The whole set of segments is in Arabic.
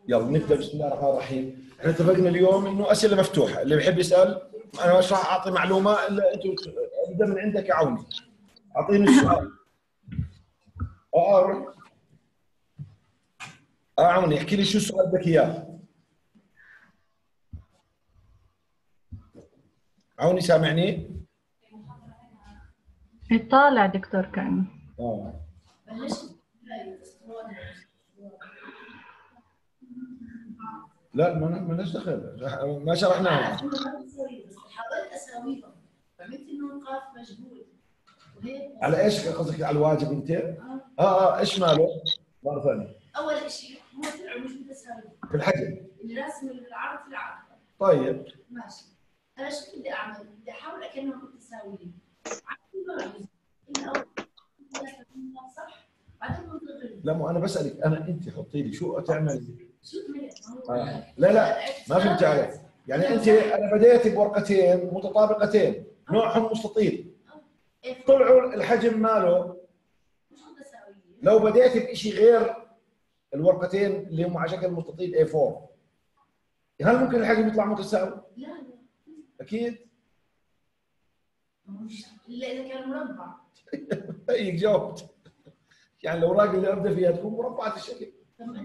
يلا نبدا بسم الله الرحمن الرحيم. احنا اتفقنا اليوم انه اسئله مفتوحه، اللي بيحب يسال انا مش راح اعطي معلومه الا انتم. ابدا من عندك يا عوني، اعطيني السؤال. روح. عوني احكي لي شو السؤال بدك اياه. عوني سامعني؟ يطالع دكتور كأنه. لا ما لناش دخل، ما شرحناها. حاولت اساويهم فهمت انه القاف مجهول على ايش قصدك؟ على الواجب انت؟ ايش ماله؟ مره ثانيه. اول شيء هو طلعوا مش متساويين في الحجم. اللي راسم العرض في العرض. طيب ماشي، انا شو بدي اعمل؟ بدي احاول اكنهم متساويين. صح؟ بعدين بنتغير. لا مو انا بسالك، انت حطي لي شو تعمل. شو لا ما فهمت عليك. يعني انا بديت بورقتين متطابقتين نوعهم مستطيل، طلعوا الحجم ماله مش متساويين. لو بديت بشيء غير الورقتين اللي هم على شكل مستطيل A4 هل ممكن الحجم يطلع متساوي؟ لا اكيد. الا اذا كان مربع. هيك جاوبت. يعني الاوراق اللي ابدا فيها تكون مربعه الشكل. طب انت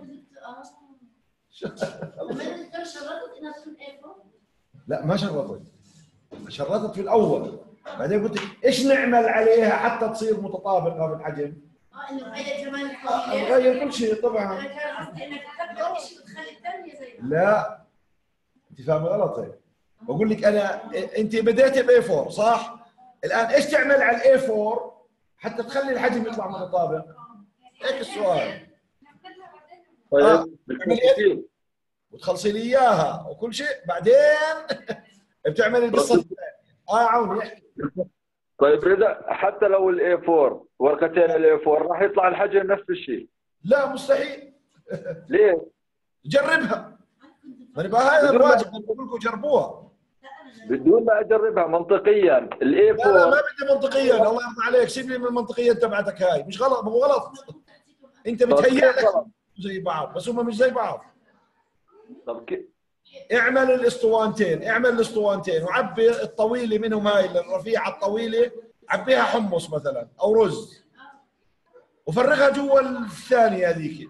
طب انت شرطت انها تكون A4؟ لا ما شرطت في الاول، بعدين قلت ايش نعمل عليها حتى تصير متطابقه بالحجم. انه تغير كمان الحوالي. نغير كل شيء طبعا. انا كان قصدي انك تبدا شيء وتخلي الثانيه زي ما. لا انت فاهم غلط. هيك بقول لك انت بديتي ب A4 صح؟ الان ايش تعمل على ال A4 حتى تخلي الحجم يطلع متطابق؟ هيك السؤال. طيب وتخلصي لي اياها وكل شيء، بعدين بتعمل القصه الثانيه. عوني احكي. طيب رضا، حتى لو الاي 4 ورقتين الاي 4 راح يطلع الحجم نفس الشيء؟ لا مستحيل. ليه؟ جربها. ما نبقى هذا الواجب، بقول لكم جربوها. بدون ما اجربها منطقيا الاي 4. لا ما بدي منطقيا، الله يرضى عليك سيبني من المنطقيه تبعتك هاي، مش غلط، مو غلط. انت متهيأ لك زي بعض بس هم مش زي بعض. طب كيف؟ اعمل الاسطوانتين وعبي الطويله منهم، هاي الرفيعه الطويله عبيها حمص مثلا او رز وفرغها جوا الثانيه هذيك.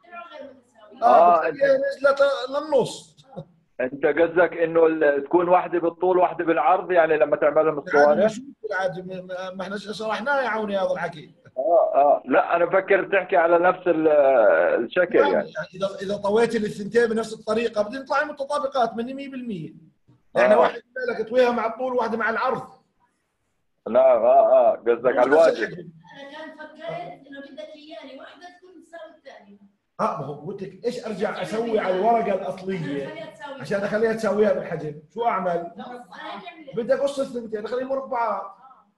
نزلت للنص. انت قصدك انه تكون واحده بالطول واحده بالعرض، يعني لما تعملهم اسطوانه؟ ما احنا شرحناه يا عوني هذا الحكي. لا انا بفكر تحكي على نفس الشكل يعني. اذا طويت الثنتين بنفس الطريقه بدهم يطلعوا متطابقات من 100%. يعني واحده لك تطويها مع الطول وواحده مع العرض. لا قصدك على الواجب. انا كان فكرت انه بدك اياني واحده تكون تساوي الثانيه. ما هو قلت لك ايش ارجع اسوي على الورقه الاصليه عشان اخليها تساويها بالحجم؟ شو اعمل؟ بدي اقص الثنتين اخليهم مربعات.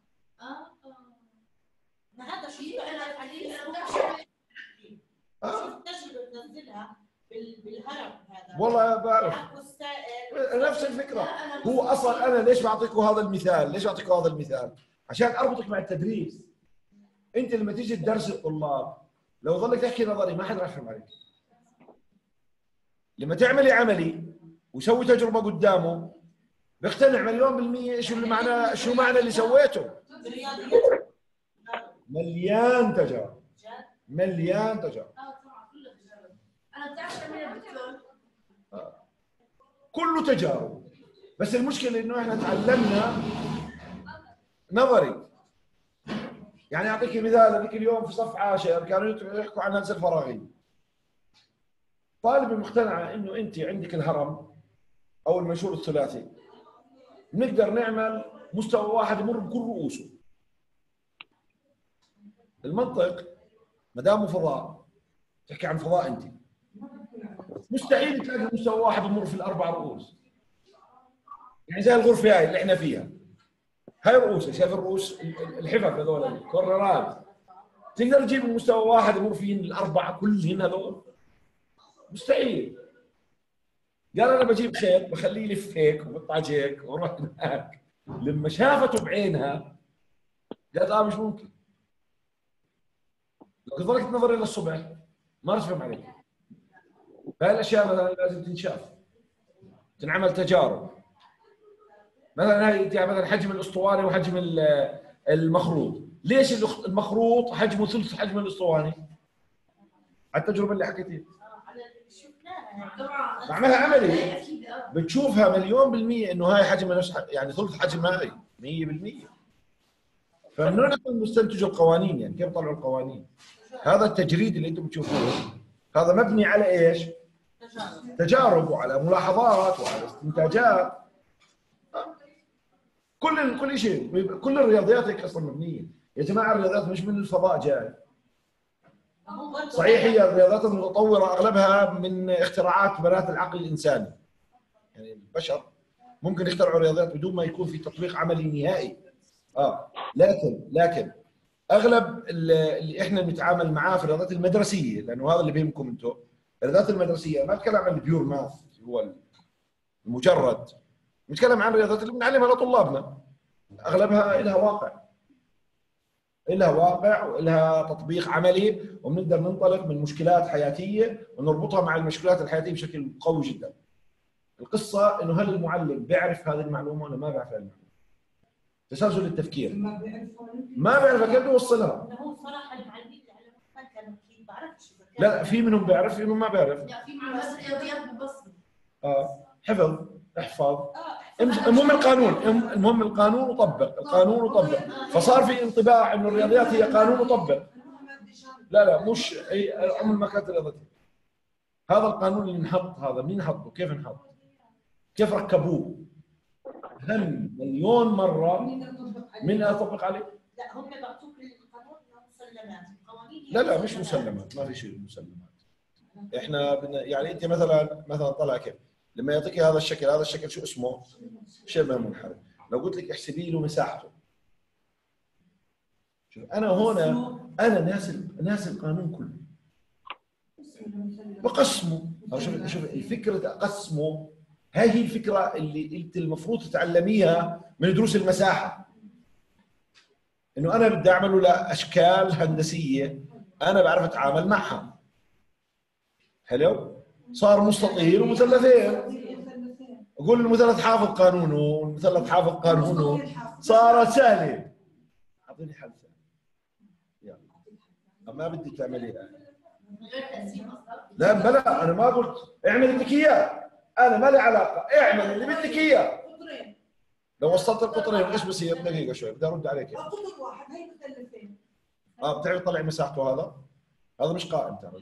هذا شيء انا عليه تجربه تنزلها بالهرم هذا. والله بعرف نفس الفكره. هو اصلا انا ليش بعطيكم هذا المثال؟ عشان اربطك مع التدريس. انت لما تيجي تدرس الطلاب لو ظلك تحكي نظري ما حد راح يفهم عليك. لما تعملي عملي ويسوي تجربه قدامه بيقتنع مليون بالمية شو معنى اللي سويته. مليان تجارب. انا بتعرف تعمل الدكتور كله تجارب، بس المشكله انه احنا تعلمنا نظري. يعني اعطيك مثال، هذيك اليوم في صف 10 كانوا يحكوا عن الهندسه الفراغيه. طالبه مقتنعه انه انت عندك الهرم او المنشور الثلاثي نقدر نعمل مستوى واحد يمر بكل رؤوسه. المنطق ما دامه فضاء، تحكي عن فضاء انت، مستحيل تلاقي مستوى واحد يمر في الاربع رؤوس. يعني زي الغرفه هاي اللي احنا فيها، هاي رؤوسها، شايف الرؤوس الحفظ هذول الكورنرات، تقدر تجيب مستوى واحد يمر فيهن الاربعه كلهن هذول؟ مستحيل. قال انا بجيب خيط بخليه يلف هيك وبطعج هيك واروح هناك. لما شافته بعينها قالت مش ممكن. لو ظلت نظري للصبح ما رح افهم عليك. فهي الاشياء مثلا لازم تنشاف، تنعمل تجارب. مثلا هاي يعني مثلا حجم الاسطواني وحجم المخروط، ليش المخروط حجمه ثلث حجم الاسطواني؟ على التجربه اللي حكيتيها بعملها عملي، بتشوفها مليون بالمية انه هاي حجم نفس يعني ثلث حجم هاي 100%. فمن هنا نستنتج القوانين، يعني كيف طلعوا القوانين؟ هذا التجريد اللي انتم بتشوفوه هذا مبني على ايش؟ تجارب وعلى ملاحظات وعلى استنتاجات. كل شيء، كل الرياضيات هيك اصلا مبنيه يا جماعه. الرياضيات مش من الفضاء جاي. صحيح هي الرياضات المتطوره اغلبها من اختراعات بنات العقل الانساني، يعني البشر ممكن يخترعوا رياضيات بدون ما يكون في تطبيق عملي نهائي. لكن اغلب اللي احنا بنتعامل معاه في الرياضات المدرسيه، لانه هذا اللي بيهمكم انتم. الرياضات المدرسيه ما بتكلم عن البيور ماث هو المجرد، بنتكلم عن الرياضات اللي بنعلمها لطلابنا، اغلبها لها واقع ولها تطبيق عملي، وبنقدر ننطلق من مشكلات حياتيه ونربطها مع المشكلات الحياتيه بشكل قوي جدا. القصه انه هل المعلم بيعرف هذه المعلومه ولا ما بيعرف هذه المعلومه؟ تسلسل التفكير ما بيعرف كيف يوصلها. هو صراحه المعلمين اللي علمونا كانوا ما بعرفش. لا في منهم بيعرف، في منهم ما بيعرف. لا في منهم بس رياضيات بالبصمه. حفظ احفظ. المهم القانون وطبق، القانون وطبق. فصار في انطباع انه الرياضيات هي قانون وطبق. لا مش هي عمر ما كانت الرياضيات. هذا القانون اللي نحط، هذا مين حطه؟ كيف نحط؟ كيف ركبوه؟ هم مليون مره من اطبق عليه؟ لا هم بيعطوك القانون مسلمات، قوانين. لا مش مسلمات، ما في شيء مسلمات. احنا يعني انت مثلا طلع كيف؟ لما يعطيك هذا الشكل شو اسمه؟ شبه منحرف. لو قلت لك احسبي له مساحته، شوف انا هنا انا ناسي القانون كله بقسمه. شوف الفكره اقسمه، هي الفكره اللي انت المفروض تتعلميها من دروس المساحه، انه انا بدي اعمله لاشكال هندسيه انا بعرف اتعامل معها. حلو؟ صار مستطيل ومثلثين، اقول المثلث حافظ قانونه والمثلث حافظ قانونه، صارت سهله. اعطيني حل سهل. يلا ما بدي تعمليها. لا بلا، انا ما قلت اعمل بدك اياه، انا ما لي علاقه، اعمل اللي بدك اياه. لو وصلت القطرين ايش بصير؟ دقيقه شوي بدي ارد عليك. قطر واحد هي مثلثين. بتعرف تطلع مساحته؟ هذا مش قائم ترى.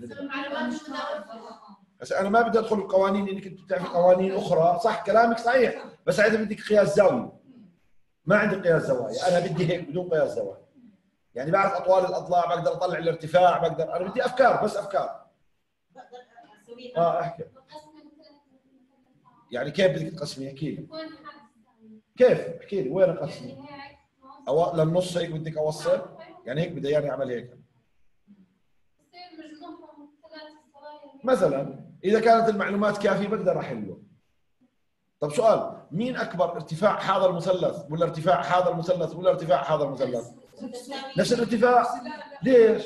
بس انا ما بدي ادخل القوانين، انك انت بتعرف قوانين اخرى. صح كلامك صحيح، بس اذا بدك قياس زاويه ما عندي قياس زوايا، انا بدي هيك بدون قياس زوايا. يعني بعرف اطوال الاضلاع، بقدر اطلع الارتفاع، بقدر. انا بدي افكار، بس افكار. احكي. يعني كيف بدك تقسمي؟ احكي لي كيف، احكي لي وين اقسمي؟ للنص هيك بدك اوصل؟ يعني هيك بدي يعني اعمل هيك مثلا. اذا كانت المعلومات كافيه بقدر احله. طب سؤال، مين اكبر؟ ارتفاع هذا المثلث ولا ارتفاع هذا المثلث ولا ارتفاع هذا المثلث؟ نفس الارتفاع. ليش؟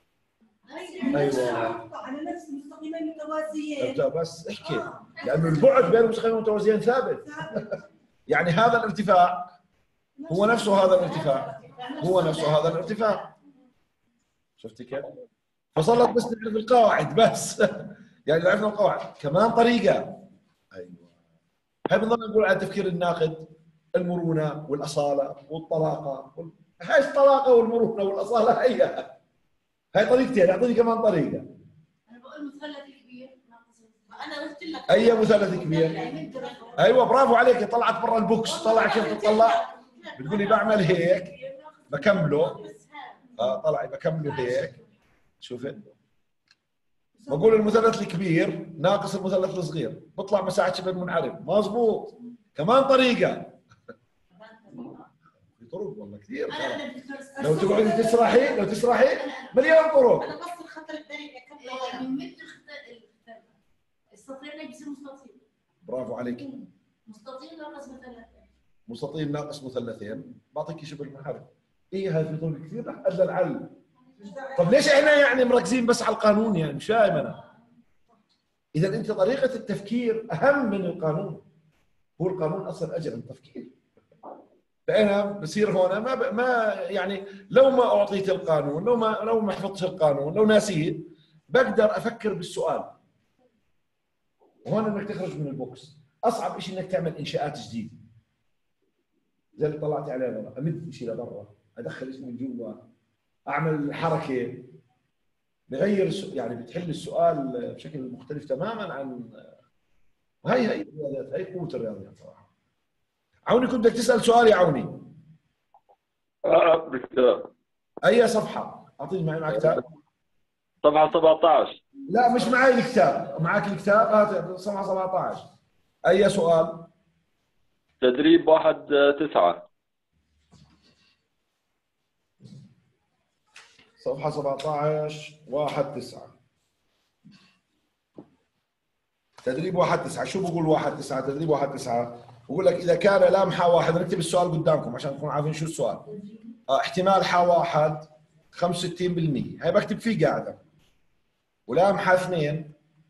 ايوه على نفس المستقيمين متوازيين. بس احكي، لانه البعد بين المستقيمين المتوازيين ثابت. يعني هذا الارتفاع هو نفسه هذا الارتفاع، هو نفسه هذا الارتفاع. شفتي كيف؟ فصلت بس نعرف القواعد بس. يعني لو عرفنا القواعد كمان طريقه. ايوه هاي بنضل نقول على التفكير الناقد، المرونه والاصاله والطلاقه هاي الطلاقه والمرونه والاصاله هاي طريقتين. اعطيني كمان طريقه. انا بقول مثلث كبير. انا قلت لك اي مثلث كبير. ايوه برافو عليك، طلعت برا البوكس. طلع كيف تطلع؟ بتقولي بعمل هيك بكمله. طلعي بكمله هيك. شوفي بقول المثلث الكبير ناقص المثلث الصغير، بطلع مساحه شبه منحرف. مضبوط. كمان طريقه. في طرق والله كثير. لو تقعدي تسرحي مليون طرق. انا بس الخط الدائري كم من متر السطرين بيصير مستطيل. برافو عليك. مستطيل ناقص مثلثين. مستطيل ناقص مثلثين بعطيك شبه المنحرف. هاي في طرق كثير رح ادى العل. طب ليش احنا يعني مركزين بس على القانون؟ يعني مش فاهم انا. اذا انت طريقه التفكير اهم من القانون. هو القانون اصلا اجل التفكير. فانا بصير هون ما يعني لو ما اعطيت القانون، لو ما حفظتش القانون، لو ناسيه، بقدر افكر بالسؤال. وهون انك تخرج من البوكس. اصعب شيء انك تعمل انشاءات جديده. زي اللي طلعت عليه برا، امد شيء لبرا، ادخل اسمي جوا، اعمل حركه بغير يعني بتحل السؤال بشكل مختلف تماما عن هي الرياضيات، هي قوه الرياضيات صراحه. عوني كنت بدك تسال سؤال يا عوني. دكتور. اي صفحه؟ اعطيني معي كتاب. صفحه 17. لا مش معي الكتاب، معك الكتاب؟ هات صفحه 17. اي سؤال؟ تدريب 1/9. صفحه 17 1/9. تدريب 1/9. شو بقول 1/9؟ تدريب 1/9 بقول لك اذا كان لام ح واحد، نكتب السؤال قدامكم عشان تكونوا عارفين شو السؤال. احتمال ح واحد 65%، هي بكتب فيه قاعده. ولام ح 2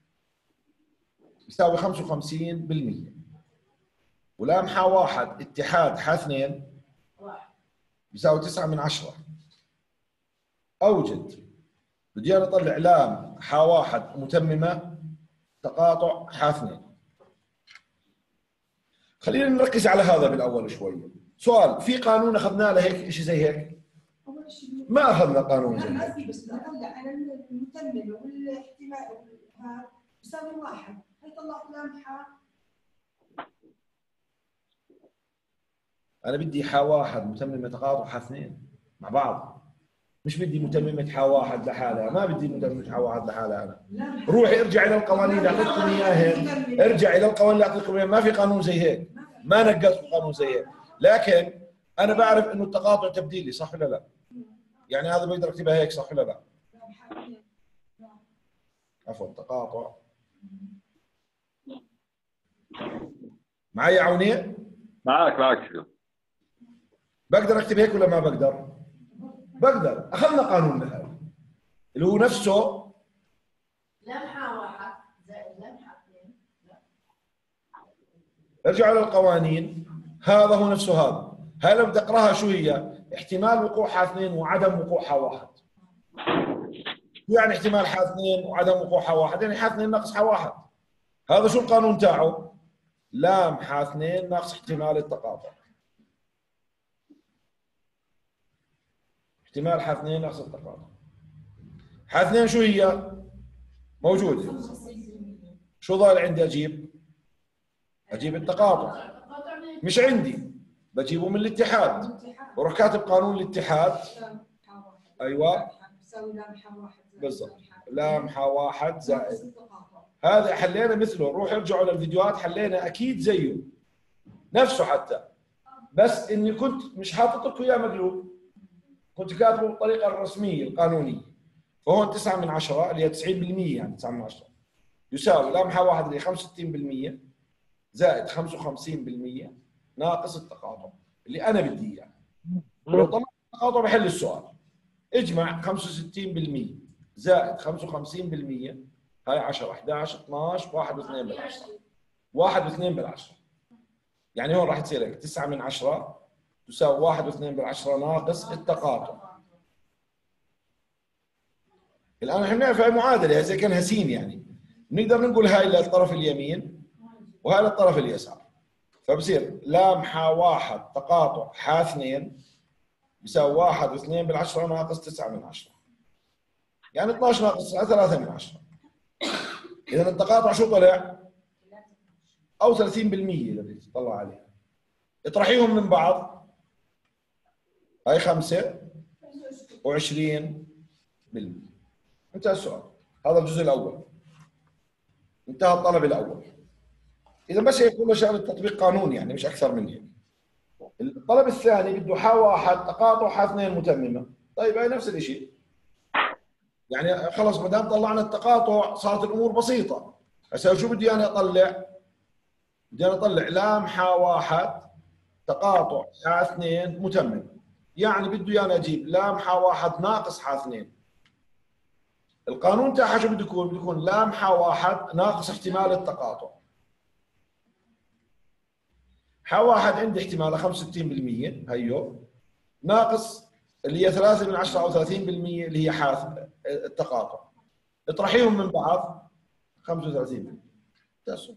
يساوي 55%. ولام ح واحد اتحاد ح 2 يساوي 9/10. اوجد. بدي انا اطلع لام ح واحد متممه تقاطع ح 2. خلينا نركز على هذا بالاول شوي. سؤال، في قانون اخذناه لهيك شيء زي هيك؟ ما اخذنا قانون زي هيك. قصدي بس اطلع انا المتممه والاحتمال هذا يساوي 1. هي طلعت لامحه. انا بدي ح واحد متممه تقاطع ح 2 مع بعض. مش بدي متممه ح واحد لحالها، ما بدي متممه ح واحد لحالها. انا روحي ارجع الى القوانين اللي اعطيتكم اياهن، ارجع الى القوانين اللي اعطيتكم اياها، ما في قانون زي هيك، ما نقصت قانون زي هيك. لكن انا بعرف انه التقاطع تبديلي، صح ولا لا؟ يعني هذا بقدر اكتبها هيك، صح ولا لا؟ عفوا، تقاطع. معي عوني؟ معك. بقدر اكتب هيك ولا ما بقدر؟ بقدر. اخذنا قانون لهذا اللي هو نفسه لمحة 1 زائد لمحة 2. ارجعوا للقوانين. هذا هو نفسه هذا. هاي لو بدي اقراها شو هي؟ احتمال وقوع ح 2 وعدم وقوع ح 1. شو يعني احتمال ح 2 وعدم وقوع ح 1؟ يعني ح 2 ناقص ح 1. هذا شو القانون تاعه؟ لام ح 2 ناقص احتمال التقاطع. احتمال ح 2 ناقص التقاطع. ح 2 شو هي؟ موجودة. شو ضايل عندي اجيب؟ اجيب التقاطع. مش عندي، بجيبه من الاتحاد. بروح كاتب قانون الاتحاد. ايوه بالضبط. لام ح 1 زائد. هذا حلينا مثله، روح ارجعوا للفيديوهات، حلينا اكيد زيه نفسه حتى، بس اني كنت مش حاطط لكم اياه مقلوب، كنت كاتبه بالطريقه الرسميه القانونيه. فهون 9/10 اللي هي 90%، يعني 9/10 يساوي لام ح 1 اللي 65% زائد 55% ناقص التقاطع اللي انا بدي اياه. لو طلعت التقاطع بحل السؤال. اجمع 65% زائد 55%، هاي 10 11 12 1 و2 بالعشرة. 1 و2 بالعشرة. يعني هون راح تصير لك 9/10 تساوي 1 و2 بالعشرة ناقص التقاطع. الان احنا بنعرف هاي معادله زي كانها سين، يعني بنقدر نقول هاي للطرف اليمين وهاي للطرف اليسار. فبصير لام ح 1 تقاطع ح 2 يساوي 1 و2 بالعشرة ناقص 9/10. يعني 12 ناقص 9 3/10. اذا التقاطع شو طلع؟ او 30% اذا بدك تطلع عليها. اطرحيهم من بعض. هاي 25%. انتهى السؤال. هذا الجزء الاول. انتهى الطلب الاول. اذا بس هيك كله شغله تطبيق قانون، يعني مش اكثر من هيك. الطلب الثاني بده ح 1 تقاطع ح 2 متممه. طيب هاي نفس الشيء. يعني خلص ما دام طلعنا التقاطع صارت الامور بسيطه. هسه شو بدي انا اطلع؟ بدي انا اطلع لام ح 1 تقاطع ح 2 متمم. يعني بده ايانا اجيب لام ح 1 ناقص ح 2. القانون تاعها شو بده يكون؟ بده يكون لامحه واحد ناقص احتمال التقاطع. ح واحد عندي احتمالها 65% هيو، ناقص اللي هي 3 من 10 او 30% اللي هي حاث التقاطع. اطرحيهم من بعض 35%. تسو.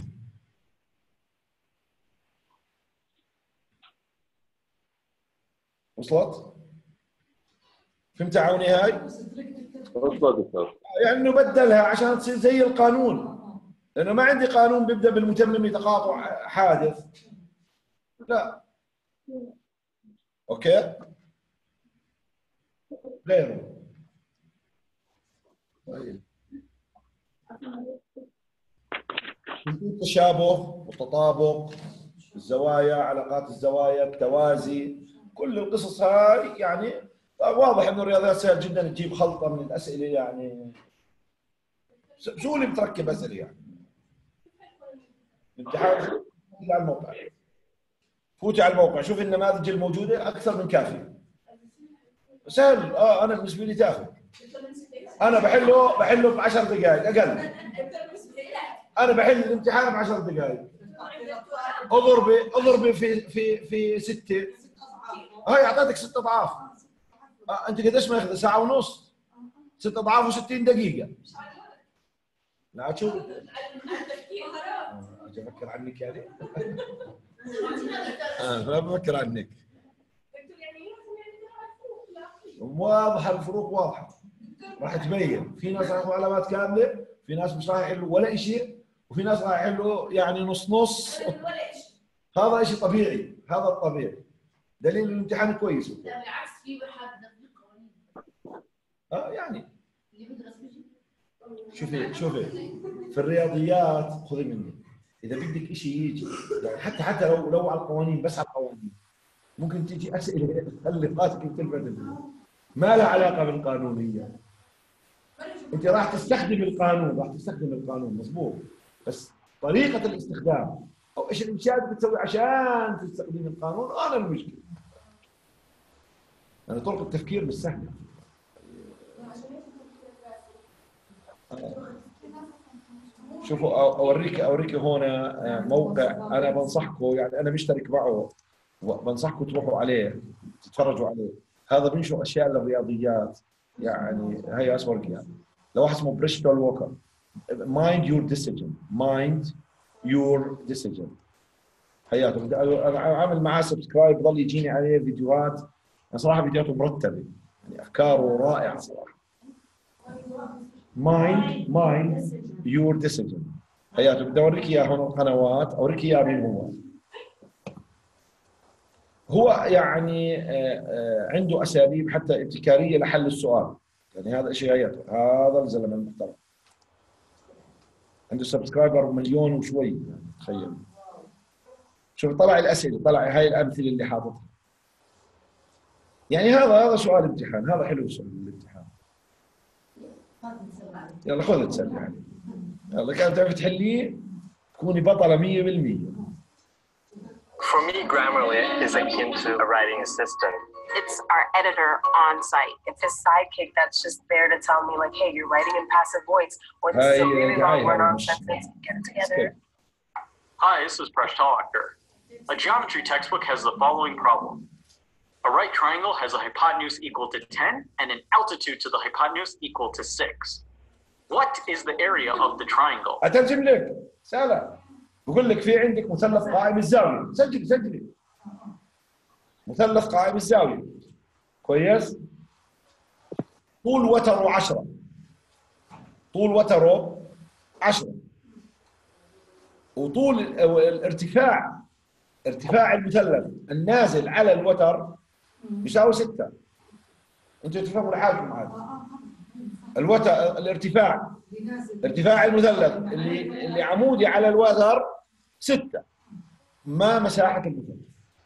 وصلت؟ فهمت عوني هاي؟ وصلت. يعني نبدلها عشان تصير زي القانون، لانه ما عندي قانون بيبدا بالمتمم تقاطع حادث. لا. اوكي؟ غيره. طيب. التشابه والتطابق، الزوايا، علاقات الزوايا، التوازي، كل القصص هاي يعني واضح انه الرياضيات سهل جدا تجيب خلطه من الاسئله يعني سهوله بتركب اسئله يعني. الامتحان على الموقع، فوتي على الموقع شوفي النماذج الموجوده اكثر من كافيه. سهل. انا بالنسبه لي تافه. انا بحله ب 10 دقائق اقل. انا بحل الامتحان ب 10 دقائق. اضربي في 6. هاي اعطيتك 6 اضعاف. انت قديش ما ياخذ؟ ساعه ونص. 6 اضعاف و60 دقيقه. لا تشوف. اجي افكر عنك يعني. لا بفكر عنك. واضحه الفروق واضحه. راح تبين. في ناس راح يحلوا علامات كامله، في ناس مش راح يحلوا ولا شيء، وفي ناس راح يحلوا يعني نص نص. هذا شيء طبيعي، هذا الطبيعي. دليل الامتحان كويس. لا بالعكس، في واحد نطبق قوانين. يعني اللي بدرس بيجي. شوفي في الرياضيات خذي مني، اذا بدك شيء يجي يعني حتى لو على القوانين، بس على القوانين ممكن تيجي اسئله تخلي راسك تلفت، ما لها علاقه بالقانونيه. انت راح تستخدم القانون مضبوط، بس طريقه الاستخدام او ايش الاشياء اللي بتسوي عشان تستخدم القانون انا المشكله. يعني طرق التفكير مش سهله. شوفوا اوريك هنا موقع انا بنصحكم، يعني انا مشترك معه، بنصحكم تروحوا عليه تتفرجوا عليه. هذا بينشر اشياء للرياضيات، يعني هي اسمه يعني لو واحد اسمه بريستول ووكر، مايند يور ديسيجن. حياته انا عامل معاه سبسكرايب، بضل يجيني عليه فيديوهات، صراحه فيديوهاته مرتبه، يعني افكاره رائعه صراحه. مايند يور ديسيجن. حياته بدي اوريك اياه هون القنوات، اوريك اياه مين هو يعني عنده اساليب حتى ابتكاريه لحل السؤال، يعني هذا شيء غيرته. هذا الزلمه المحترم عنده سبسكرايبر 1,000,000 وشوي، يعني تخيل. شوف طلع الاسئله، طلع هاي الامثله اللي حاططها. يعني هذا سؤال امتحان، هذا حلو سؤال الامتحان. يلا خذ تسلي عليه. يلا كان تعرف تحليه تكوني بطله 100%. For me, Grammarly is akin to a writing assistant. It's our editor on site. It's his sidekick that's just there to tell me, like, hey, you're writing in passive voice, or this is a really long word-on sentence. Get it together. Hi, this is Presh Talwalkar. A geometry textbook has the following problem. A right triangle has a hypotenuse equal to 10 and an altitude to the hypotenuse equal to 6. What is the area of the triangle? أترجم لك سهلة. بقول لك في عندك مثلث قائم الزاوية، سجلي مثلث قائم الزاوية، كويس؟ طول وتره 10، طول وتره 10، وطول الارتفاع، ارتفاع المثلث النازل على الوتر يساوي 6. انتوا تفهموا لحالكم هذا. الوتر الارتفاع، ارتفاع المثلث اللي عمودي على الوتر 6. ما مساحة المثلث؟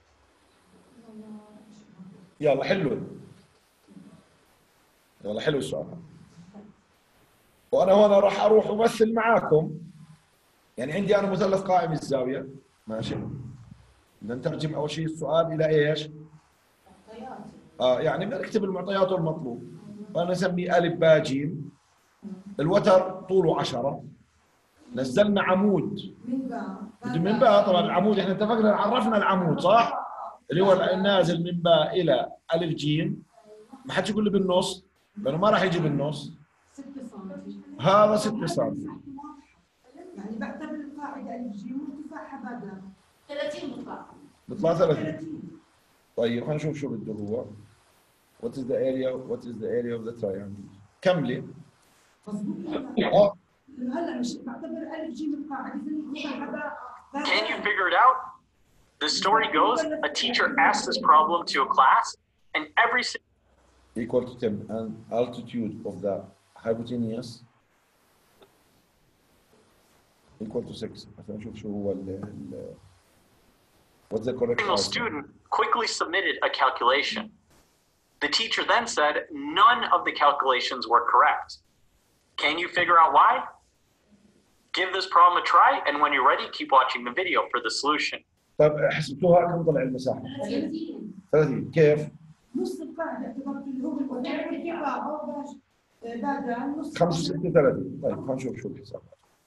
يلا حلو السؤال. وانا هنا راح اروح امثل معاكم. يعني عندي انا مثلث قائم الزاويه، ماشي؟ بدنا نترجم اول شيء السؤال الى ايش؟ يعني بدنا نكتب المعطيات والمطلوب. فانا نسميه الف باء جيم، الوتر طوله 10، نزلنا عمود من باء. طبعا العمود احنا اتفقنا عرفنا العمود صح؟ اللي هو النازل من باء الى الف جيم. ما حدش يقول لي بالنص لانه ما راح يجي بالنص. 6 سم. هذا 6 سم. يعني بعتبر القاعده الف جيم وارتفاعها بدل 30 بطلع. بيطلع 30. طيب خلينا نشوف شو بده هو. What is the area of the triangle؟ كملي. مضبوط. هلا مش بعتبر الف جيم القاعده Can you figure it out? The story goes, a teacher asked this problem to a class, and every equal to 10 and altitude of the hypotenuse equal to 6. عشان نشوف شو هو what's the correct single student quickly submitted a calculation. The teacher then said none of the calculations were correct. Can you figure out why? Give this problem a try, and when you're ready, keep watching the video for the solution. طيب حسبتوها كم طلع المساحة؟ 30. كيف؟ نص القاعده اعتبرت اللي هو الارتفاع او بدل نص 35. طيب خلينا نشوف شو الحساب.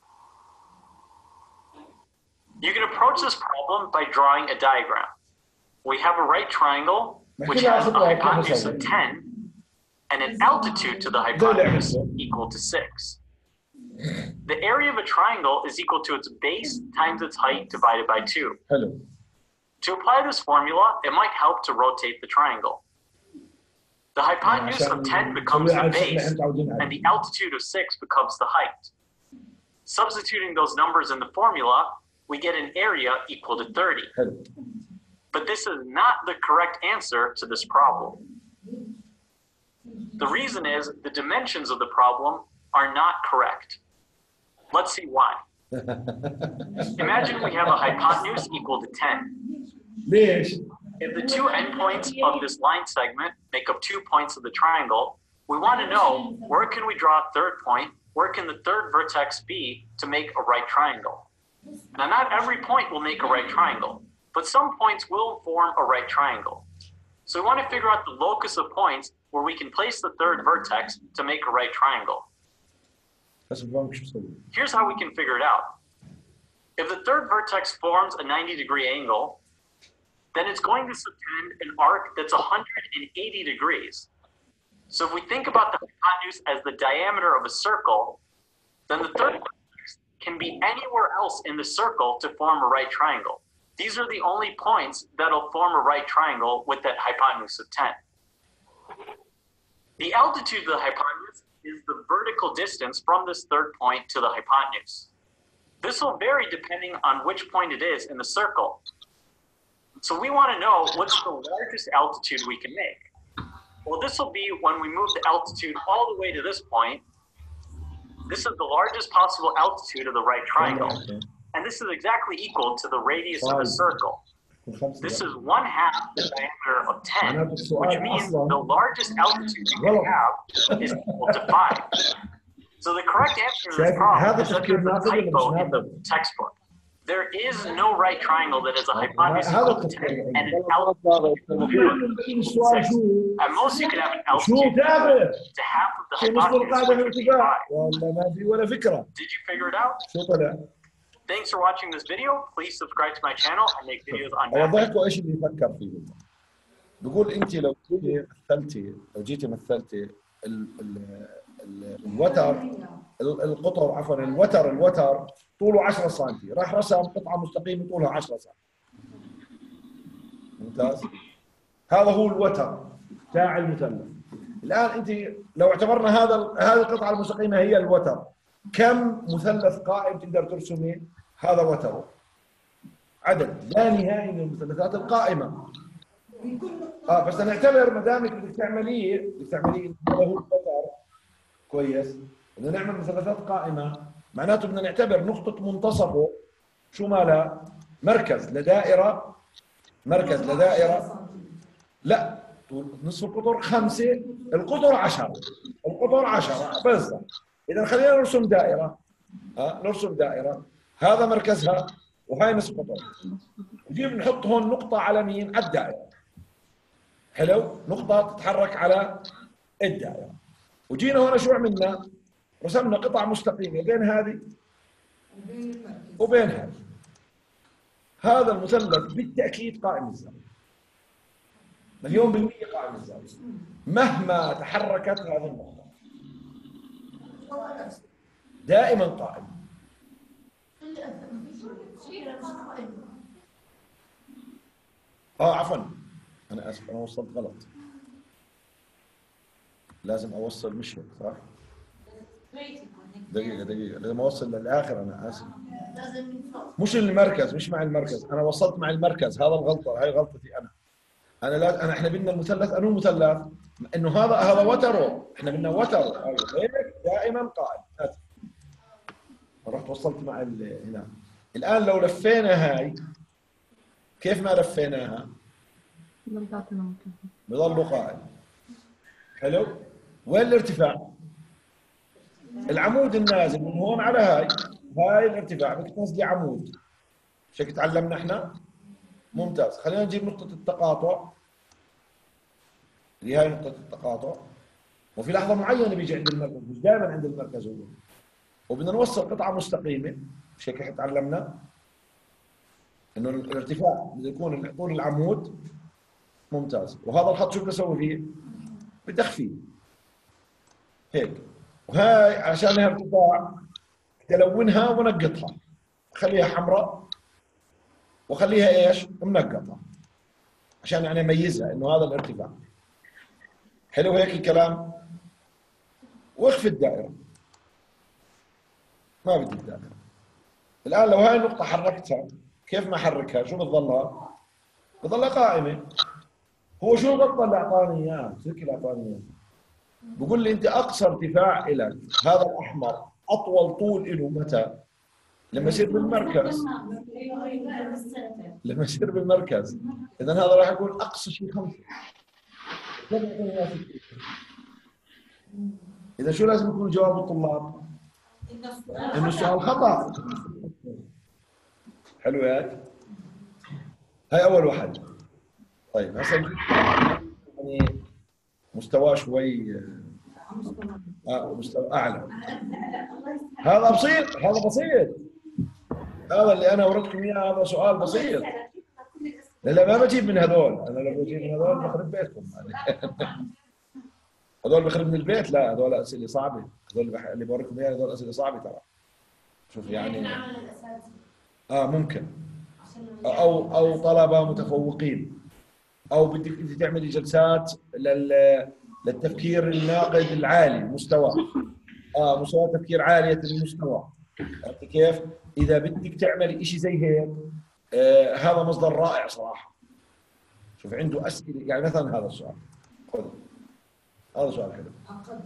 You can approach this problem by drawing a diagram. We have a right triangle which has a hypotenuse of 10 and an altitude to the hypotenuse equal to 6. The area of a triangle is equal to its base times its height divided by 2. حلو. To apply this formula, it might help to rotate the triangle. The hypotenuse of 10 becomes the base, and the altitude of 6 becomes the height. Substituting those numbers in the formula, we get an area equal to 30. حلو. But this is not the correct answer to this problem. The reason is the dimensions of the problem are not correct. Let's see why. Imagine we have a hypotenuse equal to 10. ليش؟ If the two endpoints of this line segment make up 2 points of the triangle, we want to know where can we draw a third point, where can the third vertex be to make a right triangle. Now not every point will make a right triangle, but some points will form a right triangle. So we want to figure out the locus of points where we can place the third vertex to make a right triangle. Here's how we can figure it out. If the third vertex forms a 90-degree angle, then it's going to subtend an arc that's 180 degrees. So if we think about the hypotenuse as the diameter of a circle, then the third vertex can be anywhere else in the circle to form a right triangle. These are the only points that'll form a right triangle with that hypotenuse of 10. The altitude of the hypotenuse is the vertical distance from this third point to the hypotenuse. This will vary depending on which point it is in the circle. So we want to know what's the largest altitude we can make. Well, this will be when we move the altitude all the way to this point. This is the largest possible altitude of the right triangle. And this is exactly equal to the radius of the circle. This is 1/2 the diameter of 10, which means the largest altitude you can have is equal to 5. So the correct answer to this problem is that there's a typo in the textbook. There is no right triangle that has a hypotenuse equal to 10 and an altitude equal to 6. At most, you can have an altitude to half of the hypotenuse, which would be 5. Did you figure it out? Thanks for watching this video. Please subscribe to my channel and make videos on math. اوضحكم ايش اللي يفكر فيه. بقول انت لو جيتي مثلتي الوتر القطر عفوا الوتر طوله 10 سم، راح رسم قطعه مستقيمه طولها 10 سم. ممتاز؟ هذا هو الوتر تاع المثلث. الان انت لو اعتبرنا هذه القطعه المستقيمه هي الوتر، كم مثلث قائم تقدر ترسمه؟ هذا وتر. عدد لا نهائي من المثلثات القائمه. بس نعتبر ما دامك بدك تعمليه هذا هو الوتر. كويس؟ بدنا نعمل مثلثات قائمه، معناته بدنا نعتبر نقطه منتصفه شو مالها؟ مركز لدائره لا نصف القطر 5 القطر 10 بالضبط. اذا خلينا نرسم دائره هذا مركزها وهاي نصف قطر، نجيب نحط هون نقطه على مين؟ على الدائره. حلو؟ نقطه تتحرك على الدائره. وجينا هون شو عملنا؟ رسمنا قطع مستقيمة بين هذه وبين هذه. هذا المثلث بالتأكيد قائم الزاوية، مليون بالمية قائم الزاوية، مهما تحركت هذه النقطة دائما قائم. عفوا أنا آسف، أنا وصلت غلط، لازم أوصل مش هيك صح؟ دقيقة لازم أوصل للآخر، أنا آسف. مش المركز، مش مع المركز، أنا وصلت مع المركز، هذا الغلطة، هاي غلطتي أنا إحنا بدنا المثلث، أنو مثلث؟ إنه هذا وتره، إحنا بدنا وتر، هيك دائما قائم. آسف. رحت وصلت مع هنا. الآن لو لفينا هاي، كيف ما لفيناها؟ بضلوا قائم. حلو؟ وين الارتفاع؟ العمود النازل من هون على هاي الارتفاع، بدك تنزلي عمود. مش هيك تعلمنا احنا؟ ممتاز، خلينا نجيب نقطة التقاطع. اللي هاي نقطة التقاطع. وفي لحظة معينة بيجي عند المركز، مش دائما عند المركز هو. وبدنا نوصل قطعة مستقيمة، مش هيك احنا تعلمنا؟ انه الارتفاع بده يكون طول العمود. ممتاز، وهذا الخط شو بدي اسوي فيه؟ بدي اخفيه. هيك. وهاي عشان لها ارتفاع بدي الونها ونقطها. اخليها حمراء واخليها ايش؟ منقطة. عشان يعني اميزها انه هذا الارتفاع. حلو هيك الكلام؟ واخفي الدائرة. ما بدي الدائرة. الآن لو هاي النقطة حركتها، كيف ما احركها؟ شو بتضلها؟ بتضلها قائمة. هو شو الغلطة اللي اعطاني اياه؟ شو اللي اعطاني اياه؟ بقول لي انت اقصى ارتفاع لك، هذا الاحمر اطول طول له متى؟ لما يصير بالمركز. لما يصير بالمركز، اذا هذا راح يكون اقصى شيء 5. اذا شو لازم يكون جواب الطلاب؟ انه السؤال خطأ. حلو هيك؟ هاي اول واحد. طيب هسه يعني مستواه شوي مستوى اعلى. هذا بسيط، هذا بسيط، هذا اللي انا وريتكم اياه، هذا سؤال بسيط. لا ما بجيب من هذول، انا لو بجيب من هذول بخرب بيتكم. هذول بخرب من البيت، لا هذول اسئله صعبه، هذول اللي بوريكم اياها هذول اسئله صعبه ترى. شوف يعني ممكن او طلبه متفوقين، او بدك انت تعملي جلسات للتفكير الناقد العالي مستوى، مستوى تفكير عاليه المستوى. عرفتي كيف؟ اذا بدك تعملي شيء زي هيك هذا مصدر رائع صراحه. شوف عنده اسئله، يعني مثلا هذا السؤال، خذ هذا سؤال حلو.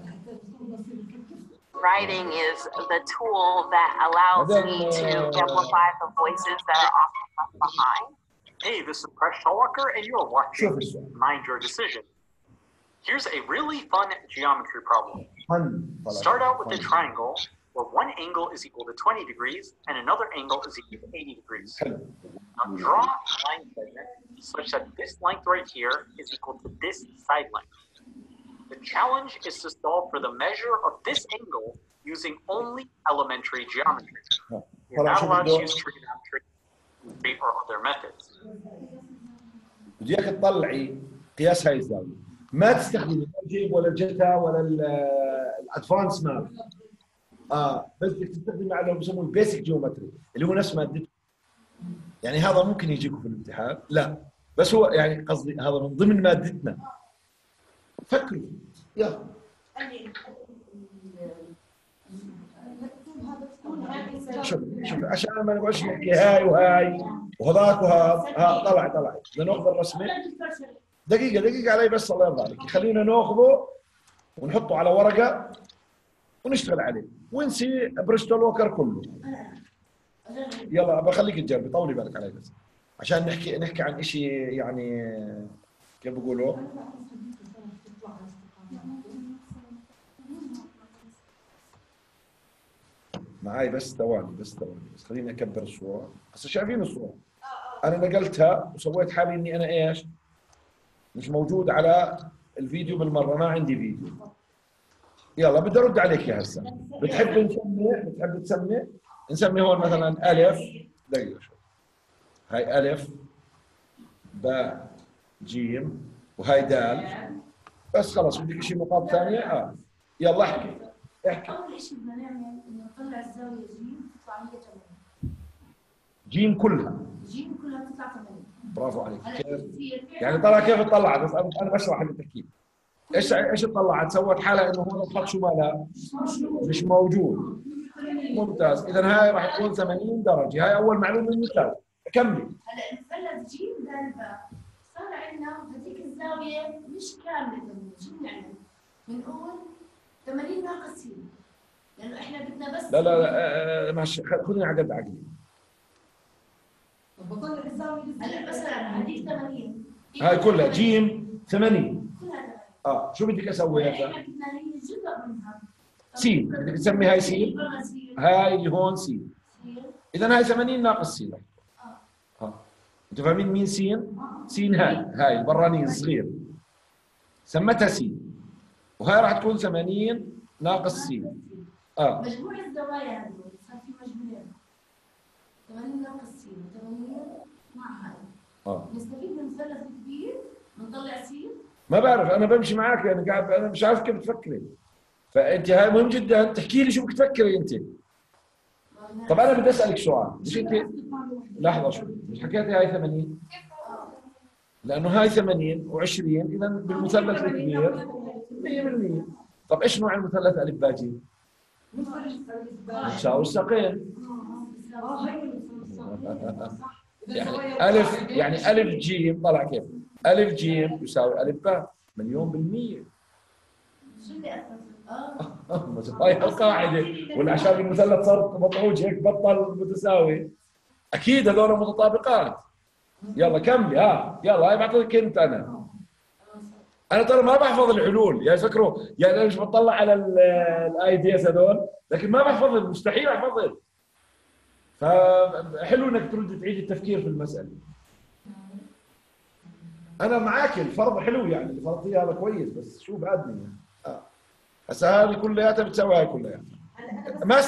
Writing is the tool that allows me to amplify the voices that are often left behind. Hey, this is Presh Talwalkar, and you're watching Mind Your Decision. Here's a really fun geometry problem. Start out with a triangle where one angle is equal to 20 degrees and another angle is equal to 80 degrees. Now draw a line segment such that this length right here is equal to this side length. The challenge is to solve for the measure of this angle using only elementary geometry. You're not allowed to use trigonometry or other methods. بدي اياك تطلعي قياس هاي الزاويه، ما تستخدمي الجيب ولا الجتا ولا الادفانس ماب. بس بدك تستخدمي على اللي بسموه البيسك جيومتري اللي هو نفس مادته. يعني هذا ممكن يجيكم في الامتحان، لا بس هو يعني قصدي هذا من ضمن مادتنا. فكروا يلا. شوف عشان ما نقعدش نحكي هاي وهاي وهذاك وهذا. طلعي بدنا ناخذ الرسمه. دقيقه علي بس، الله يرضى عليك. خلينا ناخذه ونحطه على ورقه ونشتغل عليه ونسي بريش تالوالكر كله. يلا بخليك تجربي، طولي بالك علي بس عشان نحكي عن شيء يعني كيف بقولوا. معاي بس ثواني بس خليني اكبر الصوره. هسه شايفين الصوره؟ انا نقلتها وسويت حالي اني انا ايش؟ مش موجود على الفيديو بالمره، ما عندي فيديو. يلا بدي ارد عليك يا هسه. بتحب تسمي؟ نسمي هون مثلا الف، دقيقه شوي، هاي الف باء جيم وهاي دال، بس خلص. بدك شيء نقاط ثانيه؟ يلا احكي. اول شيء بدنا نعمل انه نطلع الزاويه جيم تطلع هي 8. جيم كلها تطلع 8. برافو عليك. كيف يعني طلع؟ كيف طلعت؟ بس انا بشرح اللي تحكيه. ايش طلعت؟ سوت حالها انه هون الخط شو مالها؟ مش موجود. ممتاز. اذا هاي راح تكون 80 درجه. هاي اول معلومه ممتاز. كملي. هلا المثلث جيم دال باء صار عندنا هذيك الزاويه مش كامله 80. شو بنعمل؟ بنقول 80 ناقص س، لانه احنا بدنا بس لا ماشي، خذني على قد عقلي. بطلع الزاويه هلا مثلا هذيك 80 هاي كلها جيم 80. كلها شو بدك اسوي هسه؟ احنا بدنا هي جزء منها سين. بدك تسمي هاي سين؟ هاي اللي هون سين. اذا هاي 80 ناقص سين. انتوا فاهمين مين سين؟ سين هاي البراني الصغير سمتها سين، وهاي راح تكون 80 ناقص سين. مجموع الزوايا هذول صار في مجموعين، 80 ناقص س و80 مع هاي. نستفيد من مثلث كبير بنطلع س. ما بعرف، انا بمشي معك، انا مش عارف كيف بتفكري. فانت هاي مهم جدا تحكي لي شو بدك تفكري انت. طب انا بدي اسالك سؤال، مش انت لحظه شوي، مش حكيتي هاي 80؟ لانه هاي 80 و20، اذا بالمثلث الكبير 100%. طب ايش نوع المثلث الف باء جيم؟ متساوي الساقين. يعني الف جيم طلع كيف؟ الف جيم يساوي الف باء، 100%. شو اللي هاي القاعده، ولا عشان المثلث صار مطعوج هيك بطل متساوي؟ اكيد هذول متطابقات. يلا كملي. يلا هاي بعطيك انت. انا ترى ما بحفظ الحلول، يعني فكروا يعني انا مش بطلع على الايديز هذول، لكن ما بحفظهم، مستحيل احفظهم. فحلو انك ترد تعيد التفكير في المساله. انا معاك، الفرض حلو يعني اللي فرضتيه هذا كويس، بس شو بعدني يعني. هسه هذه كلياتها بتساوي هاي كلياتها. ما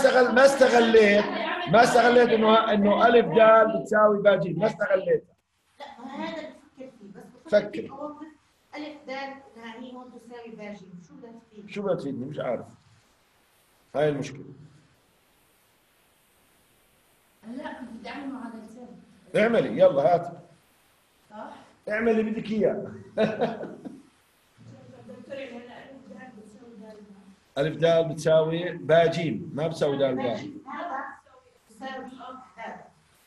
استغليت انه الف دال بتساوي باء جيم، ما استغليتها. لا هذا اللي بفكر فيه، بس فكر. الف دال هي هون تساوي باء جيم، شو بدها تفيدني؟ مش عارف. هاي المشكله. لا بدي اعمل معادلتين. اعملي يلا، هاتي. صح؟ اعملي اللي بدك اياه. الف دال بتساوي باء جيم، ما بتساوي دال باء. هذا بيساوي هذا.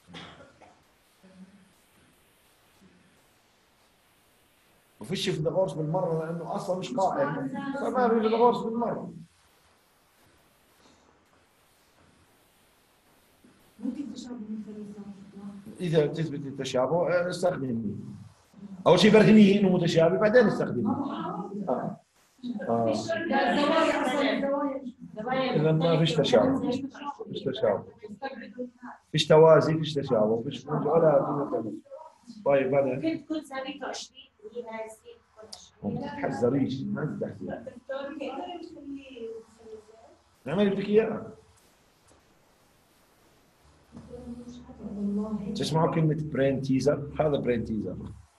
وفيش فيثاغورس بالمره، لانه اصلا مش قائم، فما في فيثاغورس بالمره. ممكن تشرب من الفريزر. اذا تثبت التشابه استخدميه. اول شيء برهنيه انه متشابه، بعدين استخدميه. اذا ما فيش تشابه، فيش توازي، فيش تشابه، فيش ولا. طيب بعدين ممكن تكون ساويته 20 وهي هاي سين تكون 20. ما تتحذريش، ما تتحذري. اعملي بدك اياه. تسمعوا كلمة برين تيزر؟ هذا برين تيزر.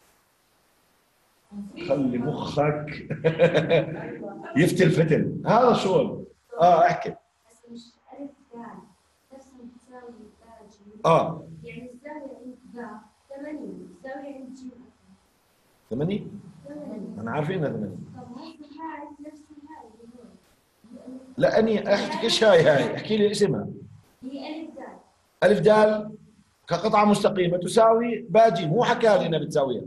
خلي مخك يفتل فتل، هذا شغل. احكي. بس مش الف دال نفسها بتساوي باء جيم. يعني الزاويه عند باء 80، الزاويه عند جيم 80. انا عارفين انها 80. طب هاي نفس هاي لا اني احكي ايش هاي احكي لي اسمها. هي الف دال. الف دال كقطعة مستقيمة تساوي باء جيم، مو حكى لي انها بتساويها.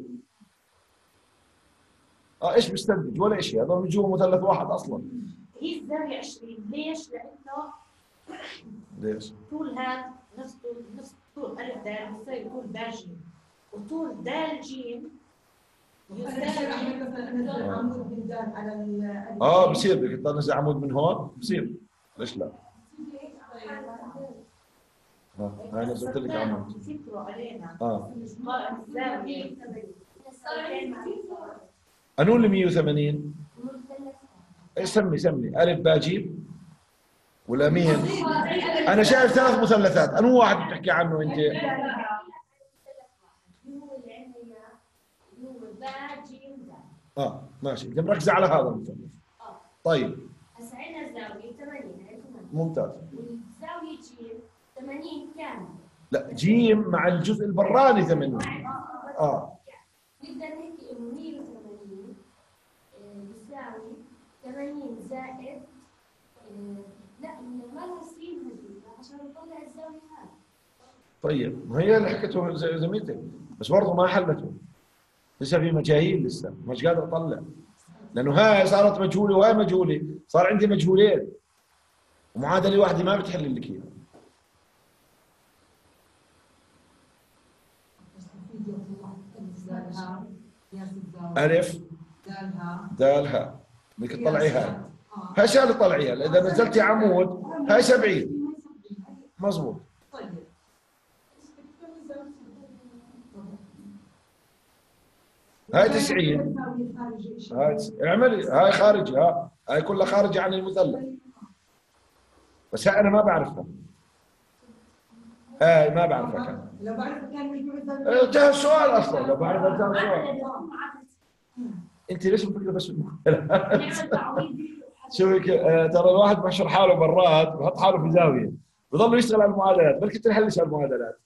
ايش بستنتج ولا شيء، هذول من جوا مثلث واحد اصلا. هي الزاويه 20، ليش؟ لانه ليش؟ طول هذا نفس طول الف دال بيساوي طول باء جيم، وطول دال جيم يساوي عمود من دال على بصير بدك تنزل عمود من هون، بصير. ليش لا؟ هاي نزلت لك عمود. فكروا علينا. انو ال 180؟ سمي ألف باء جيم ولا مين؟ أنا شايف 3 مثلثات، أنو واحد بتحكي عنه أنت؟ هو اللي عندنا هو باء جيم دال. ماشي، أنت مركزة على هذا المثلث. طيب. هسه عندنا الزاوية 80 ممتاز. والزاوية جيم 80 كامل. لا جيم مع الجزء البراني 80. نقدر نحكي إنه 180 بيساوي 80 زائد لا ما لها سين هذي عشان نطلع الزاوية هاي. طيب ما هي اللي حكته زميلتك بس برضه ما حلته. لسه في مجاهيل، لسه مش قادر اطلع لانه هاي صارت مجهوله وهاي مجهوله، صار عندي مجهولين ومعادله واحده ما بتحل لك اياها. ألف دال هاء بدك تطلعي هاي شال طلعيها، إذا نزلتي عمود هاي 70 مظبوط. هاي 90 هاي اعملي هاي خارجي، هاي كلها خارجة عن المثلث بس هاي أنا ما بعرفها، هاي ما بعرفها كان. لو بعرفها كان مجموع انتهى السؤال اصلا، لو بعرفها انتهى السؤال. انت ليش مفكره بس شوفي ترى الواحد بحشر حاله برات بحط حاله في زاويه بضل يشتغل على المعادلات، بلكي تنحلش على المعادلات.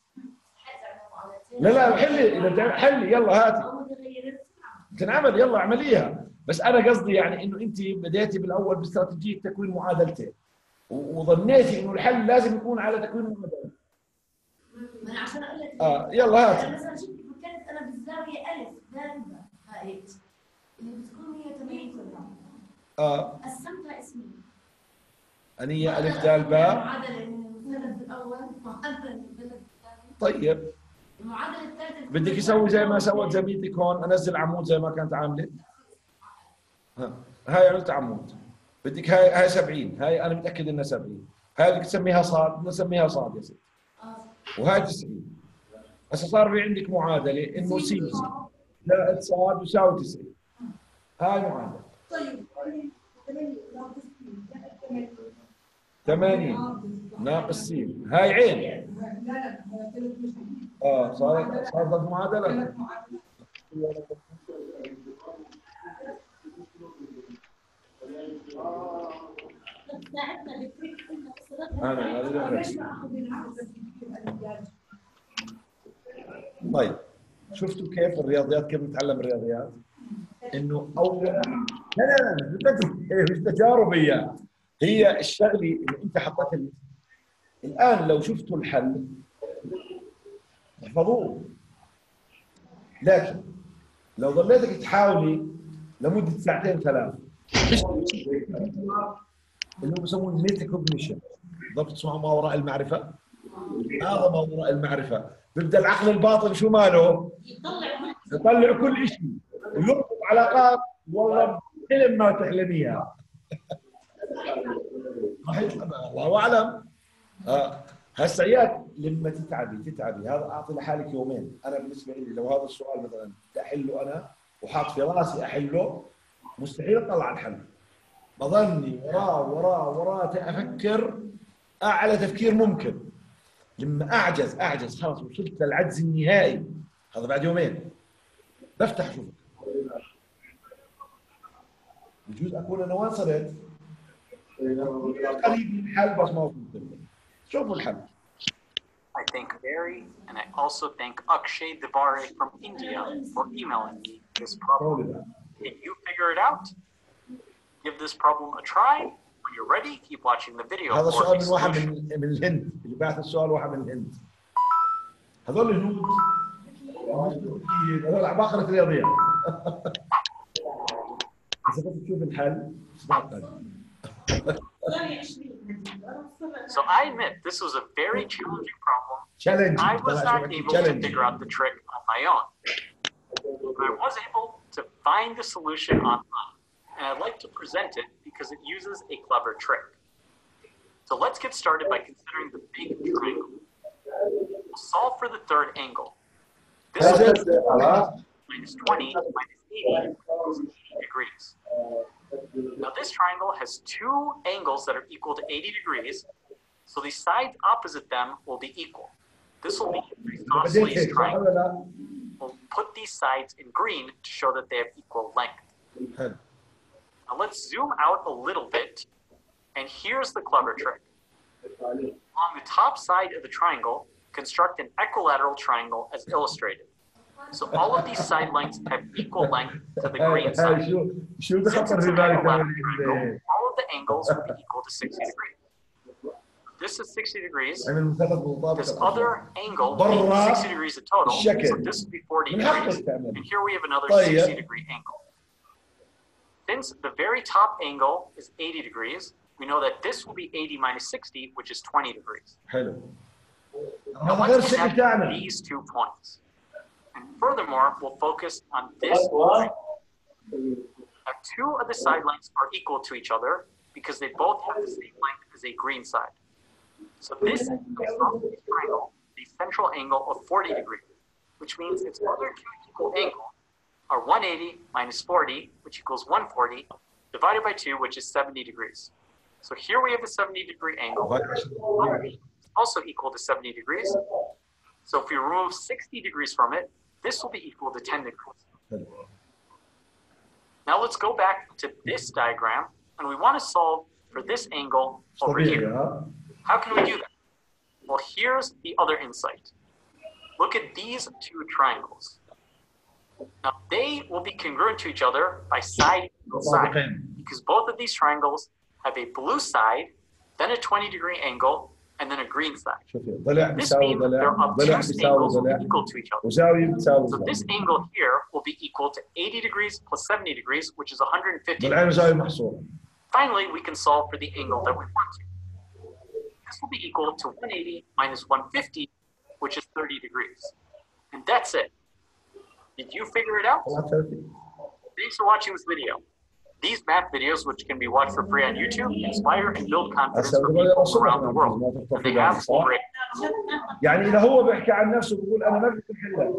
لا حلي، اذا بتعمل حلي يلا هاتي تنعمل يلا اعمليها. بس انا قصدي يعني انه انت بديتي بالاول باستراتيجيه تكوين معادلتين وظنيتي انه الحل لازم يكون على تكوين معادلات. ما انا عشان اقول لك يلا هاتي. انا مثلا شفت فكرت انا بالزاويه الف دال باء هاي اللي بتكون 180 كلها. قسمتها اسمين. أنية ألف دال باء. معادله من المثلث الاول معادله من المثلث الثاني. طيب. المعادله الثالثه بدك يسوي زي ما سوت زميلتك هون، انزل عمود زي ما كانت عامله. هاي عملت عمود. بدك هاي 70، هاي انا متاكد انها 70، هاي بدك تسميها صاد، نسميها صاد يا ست. وهاي 90. هسه صار في عندك معادله انه س زائد صاد يساوي 90. هاي معادله. طيب 80 ناقص س، هاي عين. صارت معادله. طيب شفتوا كيف الرياضيات، كيف نتعلم الرياضيات؟ انه اولا لا مش تجاربيه، هي الشغله اللي انت حطيتها. الان لو شفتوا الحل احفظوه، لكن لو ظليتك تحاولي لمده ساعتين 3 اللي هو بسموه الميتا كوجنيشن، ضبط تسمعوا ما وراء المعرفه. هذا ما وراء المعرفه، بيبدا العقل الباطن شو ماله؟ يطلع كل شيء ويربط علاقات والله حلم ما تحلميها. راح يطلع الله اعلم. هسه اياك لما تتعبي هذا اعطي لحالك يومين. انا بالنسبه لي لو هذا السؤال مثلا بدي احله انا وحاط في راسي احله مستحيل اطلع الحل، بظني وراه افكر اعلى تفكير ممكن. لما اعجز خلاص وصلت للعجز النهائي، هذا بعد يومين بفتح اشوفك. بجوز اكون انا وصلت قريب من الحل بس ما وصلت له. شوفوا الحل. I thank Barry and I also thank Akshay Devare from India for emailing me this problem. Can you figure it out? Give this problem a try. When you're ready, keep watching the video. هذا سؤال من واحد من الهند، اللي بعث السؤال واحد من الهند. هذول الهنود هذول عباقرة الرياضيات. إذا كنت تشوف الحل So I admit this was a very challenging problem. I was not able to figure out the trick on my own. But I was able to find the solution online, and I'd like to present it because it uses a clever trick. So let's get started by considering the big triangle. We'll solve for the third angle. This is minus 20 minus 80 equals 80 degrees. Now this triangle has two angles that are equal to 80 degrees, so the sides opposite them will be equal. This will be an isosceles triangle. We'll put these sides in green to show that they have equal length. Now let's zoom out a little bit, and here's the clever trick. On the top side of the triangle, construct an equilateral triangle as illustrated. So all of these side lengths have equal length to the green side. Since it's an equilateral triangle, all of the angles will be equal to 60 degrees. This is 60 degrees. This other angle will be 60 degrees in total. So this would be 40 degrees. And here we have another 60-degree angle. Since the very top angle is 80 degrees, we know that this will be 80 minus 60, which is 20 degrees. Now let's connect these 2 points. And furthermore, we'll focus on this point. Now 2 of the side lengths are equal to each other because they both have the same length as a green side. So this isosceles triangle, the central angle of 40 degrees, which means its other 2 equal angles are 180 minus 40, which equals 140, divided by 2, which is 70 degrees. So here we have a 70-degree angle. It's also equal to 70 degrees. So if we remove 60 degrees from it, this will be equal to 10 degrees. Now let's go back to this diagram, and we want to solve for this angle over here. How can we do that? Well, here's the other insight. Look at these 2 triangles. Now, they will be congruent to each other by side equals side, because both of these triangles have a blue side, then a 20-degree angle, and then a green side. This means their obtuse angles will be equal to each other. So this angle here will be equal to 80 degrees plus 70 degrees, which is 150 degrees. Finally, we can solve for the angle that we want to. This will be equal to 180 minus 150, which is 30 degrees. And that's it. Did you figure it out? Thanks for watching this video. These math videos, which can be watched for free on YouTube, inspire and build confidence for people around the world. And they have full ratings. يعني إذا هو بيحكي عن نفسه بيقول أنا ما بدي أحلها.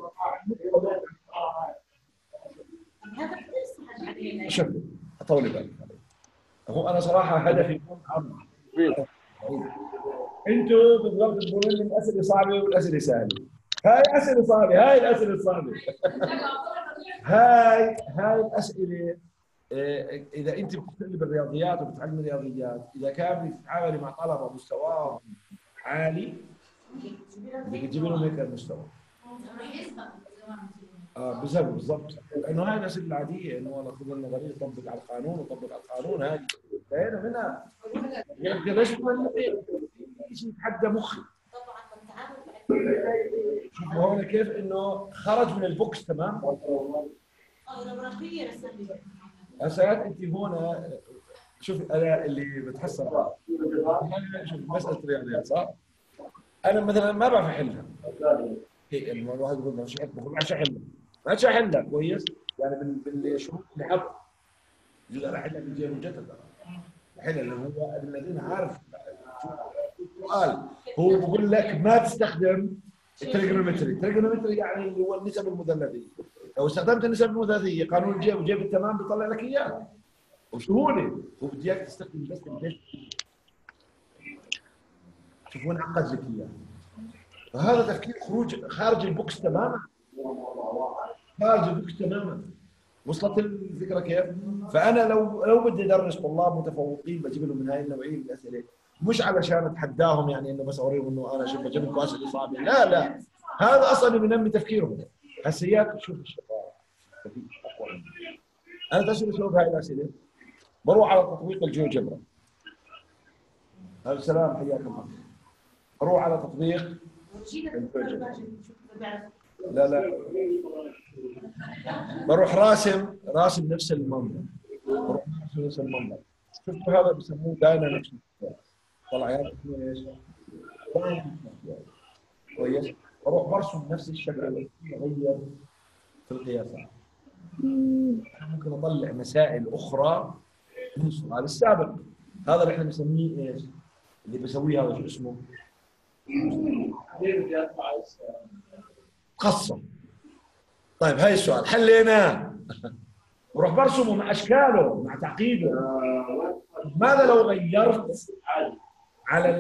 شوف طولي بالك. هو أنا صراحة هدفي يكون عرض. أنتوا بالضبط تقولون لي الأسئلة صعبة والأسئلة سهلة. هاي أسئلة صعبة، هاي الأسئلة الصعبة. هاي الأسئلة إذا أنت بتشتغلي بالرياضيات وبتعلمي رياضيات، إذا كان بتتعاملي مع طلبة مستواهم عالي بدك تجيبي لهم هيك المستوى. بالضبط، لأنه هاي الأسئلة العادية إنه والله خذ النظرية طبق على القانون وطبق على القانون، هاي انتهينا منها. يعني ليش شيء يتحدى مخي. شوفوا هون كيف إنه خرج من البوكس تمام. هسه انت هون شوف انا اللي بتحسن شوف مساله رياضيات صح؟ انا مثلا ما بعرف احلها. هي الواحد يقول ما بعرفش احلها، ما بعرفش احلها كويس؟ يعني بالشروط اللي حط لا احلها بالجهه المجدده. احلها لانه هو الذين عارف سؤال هو بقول لك ما تستخدم التريجونومتري، التريجونومتري يعني اللي هو النسب المثلثيه. لو استخدمت النسب المثلثيه قانون الجيب وجيب التمام بيطلع لك اياه وبسهوله، وبدي اياك تستخدم بس الجيب. شوفون عقد لك اياه. فهذا تفكير خارج البوكس تماما. خارج البوكس تماما. وصلت الفكره كيف؟ فانا لو بدي ادرس طلاب متفوقين بجيب لهم من هاي النوعيه من الاسئله، مش علشان اتحداهم يعني انه بس اوريهم انه انا شوف بجيب لكم اسئله صعبه، لا هذا اصلا بينمي تفكيرهم. هسه اياك شوف الشباب انا بدي اشوف هاي الاسئله بروح على تطبيق الجيوجبرا. السلام حياكم الله. بروح على تطبيق لا بروح راسم نفس المنظر. بروح راسم نفس المنظر. شفتوا هذا بسموه دايناميك طلع يا ايش؟ كويس. بروح برسم نفس الشكل اللي يغير في القياسات. ممكن اطلع مسائل اخرى من السؤال السابق. هذا اللي احنا بنسميه ايش؟ اللي بسويه هذا شو اسمه؟ قصة. طيب هاي السؤال حليناه. وروح برسمه مع اشكاله مع تعقيده. ماذا لو غيرت على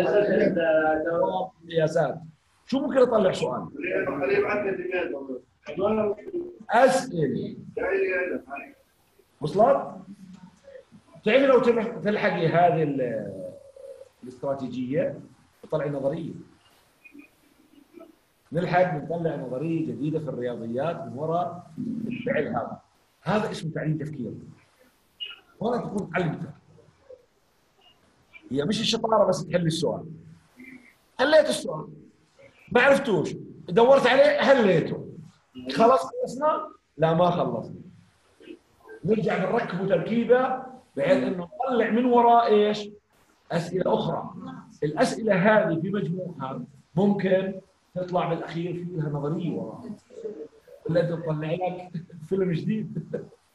القياسات؟ شو ممكن اطلع سؤال؟ اسئله وصلت؟ تعرفي لو تلحقي هذه الاستراتيجيه تطلعي نظريه. نلحق نطلع نظريه جديده في الرياضيات من وراء الفعل هذا. هذا اسمه تعليم تفكير. ولا تكون تعلمته. هي مش الشطاره بس تحل السؤال. حليت السؤال ما عرفتوش دورت عليه حليته. خلاص خلصنا؟ لا ما خلصنا. نرجع بنركبه تركيبه بحيث انه نطلع من وراء ايش؟ اسئله اخرى. الاسئله هذه في مجموعها ممكن تطلع بالاخير فيها نظريه وراء. ولا تطلع لك فيلم جديد.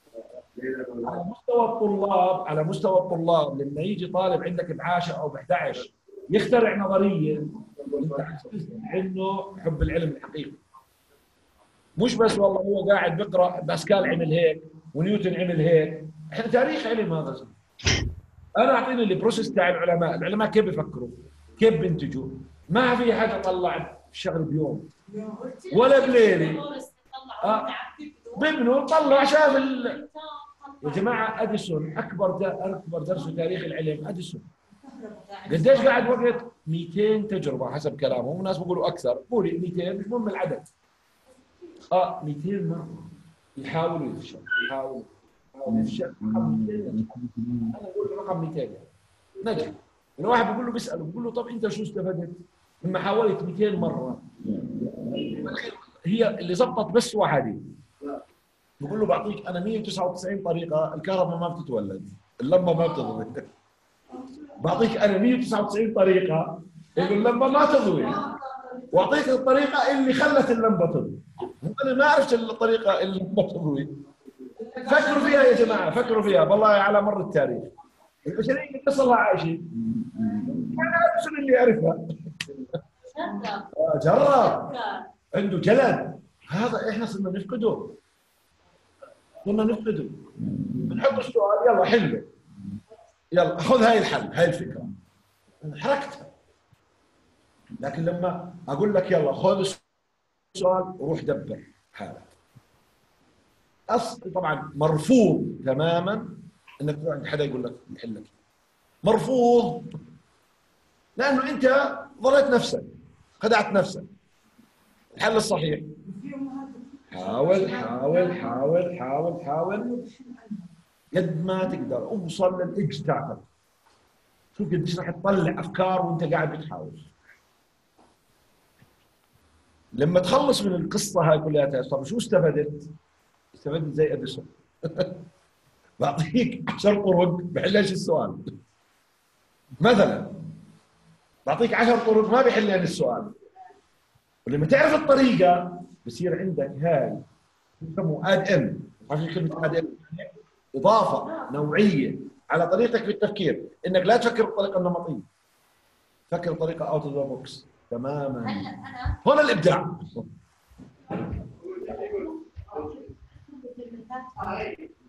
على مستوى الطلاب لما يجي طالب عندك ب10 او ب11 يخترع نظريه انت انه حب العلم الحقيقي. مش بس والله هو قاعد بيقرا باسكال عمل هيك ونيوتن عمل هيك. احنا تاريخ علم هذا. انا اعطيني البروسيس تاع العلماء كيف بيفكروا؟ كيف بينتجوا؟ ما في حاجه طلع الشغل بيوم ولا بليله. بيبنوا طلع شاف يا جماعه اديسون اكبر درس في تاريخ العلم اديسون. قديش قاعد وقت؟ 200 تجربه حسب كلامهم، وناس بيقولوا اكثر. قولي 200 مش مهم العدد. 200 مره يحاولوا يفشل يفشل. انا اقول رقم 200 نجح. الواحد بيقول له بيساله بيقول له طب انت شو استفدت؟ لما حاولت 200 مره هي اللي زبطت بس واحده. بقول له بعطيك انا 199 طريقه الكهرباء ما بتتولد، اللمبه ما بتضوي. بعطيك انا 199 طريقه انه اللمبه ما تضوي، واعطيك الطريقه اللي خلت اللمبه تضوي. انا ما عرفت الطريقه اللي ما تضوي. فكروا فيها يا جماعه، فكروا فيها والله على مر التاريخ. البشريه اللي وصلها عايشه انا ادرس اللي يعرفها. جرب عنده جلد. هذا احنا صرنا نفقده. بنحط السؤال يلا حله، يلا خذ هاي الحل، هاي الفكره حركتها. لكن لما اقول لك يلا خذ السؤال وروح دبر حالك. طبعا مرفوض تماما انك تروح عند حدا يقول لك الحل لك. مرفوض لانه انت ضليت نفسك، خدعت نفسك. الحل الصحيح حاول حاول حاول حاول حاول قد ما تقدر اوصل للاكس تاعك. شوف قديش راح تطلع افكار وانت قاعد بتحاول. لما تخلص من القصه هاي كلها طب شو استفدت؟ استفدت زي اديسون. بعطيك 10 طرق بحلش السؤال. مثلا بعطيك 10 طرق ما بيحلين السؤال. ولما تعرف الطريقه بصير عندك هاي بسموه اد ان. عارفين كلمه اد ان؟ اضافه نوعيه على طريقتك في التفكير، انك لا تفكر بالطريقه النمطيه. فكر بطريقه اوت اوف ذا بوكس تماما. هنا الابداع.